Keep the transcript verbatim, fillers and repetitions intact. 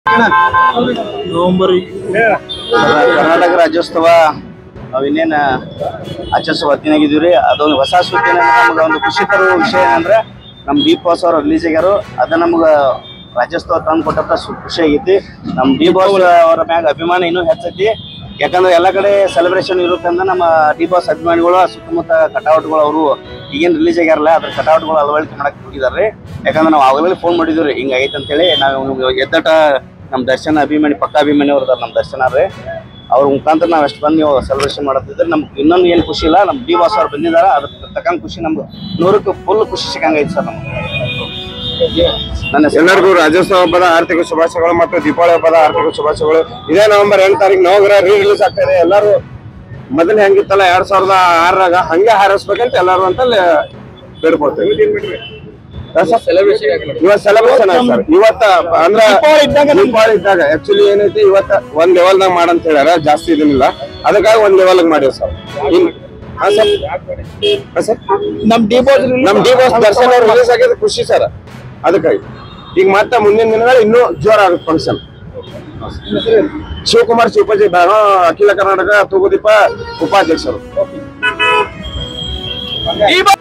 November Karnataka Rajyotsava ನಾವಿನ್ನೇನು ಆಚರಿಸುವ ಹೊತ್ತಿನಾಗಿದ್ದೀವಿ ರೀ. ಅದೊಂದು ಹೊಸ ಸುದ್ದಿ ನಮ್ಗೆ ಒಂದು ಖುಷಿ ತರುವ ವಿಷಯ ಏನಂದ್ರೆ ನಮ್ಮ ಡಿ ಬಾಸ್ ಅವ್ರು ರಿಲೀಸ್ ಆಗ್ಯಾರು. ಅದು ನಮ್ಗೆ ರಾಜ್ಯೋತ್ಸವ ತಂದು ಕೊಟ್ಟಂತ ಖುಷಿ ಆಗೈತಿ. ನಮ್ಮ ಡಿ ಬಾಸ್ ಅವರ ಮ್ಯಾಗ ಅಭಿಮಾನ ಇನ್ನೂ ಹೆಚ್ಚೈತಿ. ಯಾಕಂದ್ರೆ ಎಲ್ಲ ಕಡೆ ಸೆಲೆಬ್ರೇಷನ್ ಇರೋದ್ರಿಂದ ನಮ್ಮ ಡಿ ಬಾಸ್ ಅಭಿಮಾನಿಗಳು ಸುತ್ತಮುತ್ತ ಕಟೌಟ್ಗಳು ಅವರು ಈಗೇನು ರಿಲೀಸ್ ಆಗ್ಯಾರಲ್ಲ ಅದ್ರ ಕಟೌಟ್ಗಳು ಅಳವಡಿಕೆ ಮಾಡಕ್ಕೆ ಹೋಗಿದಾರೆ. ಯಾಕಂದ್ರೆ ನಾವು ಆಗಲೇ ಫೋನ್ ಮಾಡಿದ್ವಿ ರೀ, ಹಿಂಗೆ ಆಗೈತೆ ಅಂತೇಳಿ. ನಾವು ಎದ್ದಟ ನಮ್ಮ ದರ್ಶನ ಅಭಿಮಾನಿ ಪಕ್ಕ ಅಭಿಮಾನಿ ಅವ್ರದಾರ ನಮ್ಮ ದರ್ಶನ ರೀ. ಅವ್ರ ಮುಖಾಂತರ ನಾವು ಎಷ್ಟು ಬಂದು ನೀವು ಸೆಲೆಬ್ರೇಷನ್ ಮಾಡತ್ತಿದ್ರೆ ನಮ್ಗೆ ಇನ್ನೊಂದು ಏನು ಖುಷಿ ಇಲ್ಲ. ನಮ್ಮ ಡಿ ಬಾಸ್ ಅವ್ರು ಬಂದಿದ್ದಾರೆ, ಅದ್ರ ತಕ್ಕಂತ ಖುಷಿ ನಮ್ಗೆ ನೂರಕ್ಕೆ ಫುಲ್ ಖುಷಿ ಸಿಕ್ಕಂಗೈತೆ ಸರ್ ನಮ್ಗೆ. ನನ್ನ ಎಲ್ಲರಿಗೂ ರಾಜ್ಯೋತ್ಸವ ಹಬ್ಬದ ಆರ್ಥಿಕ ಶುಭಾಶಯಗಳು ಮತ್ತು ದೀಪಾವಳಿ ಹಬ್ಬದ ಆರ್ಥಿಕ ಶುಭಾಶಯಗಳು. ಇದೇ ನವೆಂಬರ್ ಎಂಟು ತಾರೀಕು ನವಗ್ರಹ ರೀ ರಿಲೀಸ್ ಆಗ್ತಾ ಇದೆ. ಎಲ್ಲರೂ ಮೊದಲು ಹೆಂಗಿತ್ತಲ್ಲ ಎರಡ್ ಸಾವಿರದ ಆರರಾಗ ಹಂಗೆ ಹಾರೈಸ್ಬೇಕಂತ ಎಲ್ಲರೂ ಅಂತ ಬೇಡ್ಕೊಳ್ತೇವೆ. ಇವತ್ತು ಸೆಲೆಬ್ರೇಷನ್ ಆಯ್ತು ಸರ್. ಇವತ್ತ ಅಂದ್ರ ದೀಪಾವಳಿ ಇದ್ದಾಗ ಆಕ್ಚುಲಿ ಏನೈತಿ ಇವತ್ತ ಒಂದ್ ಲೆವೆಲ್ನಾಗ ಮಾಡಂತ ಹೇಳ್ಯಾರ, ಜಾಸ್ತಿ ಇದನ್ನಿಲ್ಲ. ಅದಕ್ಕಾಗಿ ಒಂದ್ ಲೆವೆಲ್ ಮಾಡಿವ್ ಸರ್. ನಮ್ ಡಿ ಬಾಸ್ ನಮ್ ಡಿ ಬಾಸ್ ದರ್ಶನ ರಿಲೀಸ್ ಆಗಿದ್ದು ಖುಷಿ ಸರ್. ಅದಕ್ಕಾಗಿ ಈಗ ಮತ್ತೆ ಮುಂದಿನ ದಿನಗಳು ಇನ್ನೂ ಜೋರ ಆಗುತ್ತೆ ಫಂಕ್ಷನ್. ಶಿವಕುಮಾರ್ ಶಿವಪಜಿ ನಾನು ಅಖಿಲ ಕರ್ನಾಟಕ ತೂಗುದೀಪ ಉಪಾಧ್ಯಕ್ಷರು.